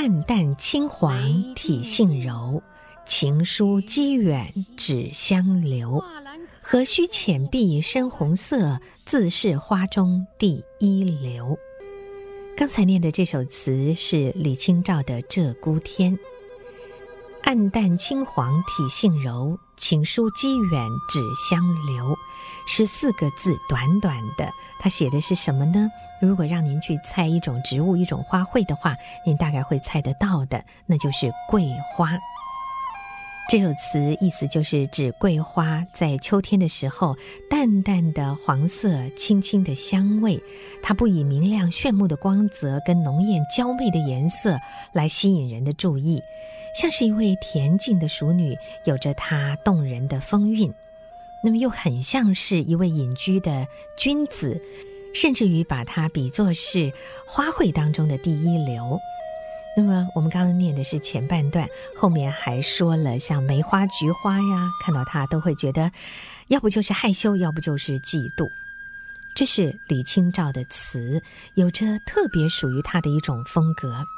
暗淡青黄体性柔，情疏积远只相留。何须浅碧深红色，自是花中第一流。刚才念的这首词是李清照的《鹧鸪天》。暗淡青黄体性柔，情疏积远只相留。14个字，短短的，它写的是什么呢？如果让您去猜一种植物、一种花卉的话，您大概会猜得到的，那就是桂花。这首词意思就是指桂花在秋天的时候，淡淡的黄色，轻轻的香味，它不以明亮炫目的光泽跟浓艳娇媚的颜色来吸引人的注意，像是一位恬静的淑女，有着她动人的风韵，那么又很像是一位隐居的君子，甚至于把它比作是花卉当中的第一流。那么我们刚刚念的是前半段，后面还说了像梅花、菊花呀，看到它都会觉得要不就是害羞，要不就是嫉妒。这是李清照的词，有着特别属于她的一种风格。